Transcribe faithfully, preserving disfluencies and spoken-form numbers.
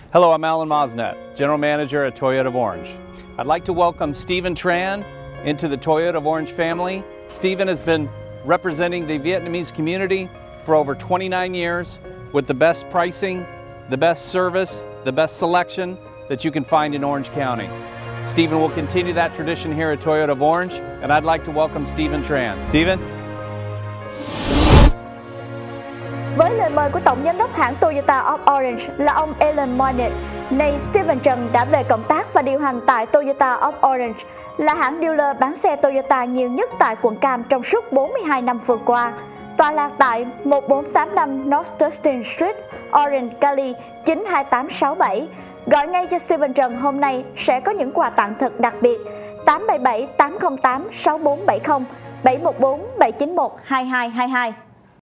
Hello, I'm Alan Mosnet, General Manager at Toyota of Orange. I'd like to welcome Stephen Tran into the Toyota of Orange family. Stephen has been representing the Vietnamese community for over twenty-nine years with the best pricing, the best service, the best selection that you can find in Orange County. Stephen will continue that tradition here at Toyota of Orange, and I'd like to welcome Stephen Tran. Stephen? Với lời mời của Tổng Giám đốc hãng Toyota of Orange là ông Alan Mosnet, nay Stephen Trần đã về công tác và điều hành tại Toyota of Orange, là hãng dealer bán xe Toyota nhiều nhất tại quận Cam trong suốt bốn mươi hai năm vừa qua. Tọa lạc tại một bốn tám năm North Thurston Street, Orange, Cali chín hai tám sáu bảy. Gọi ngay cho Stephen Trần hôm nay sẽ có những quà tặng thật đặc biệt. Tám bảy bảy tám không tám sáu bốn bảy không, bảy một bốn bảy chín một hai hai hai hai.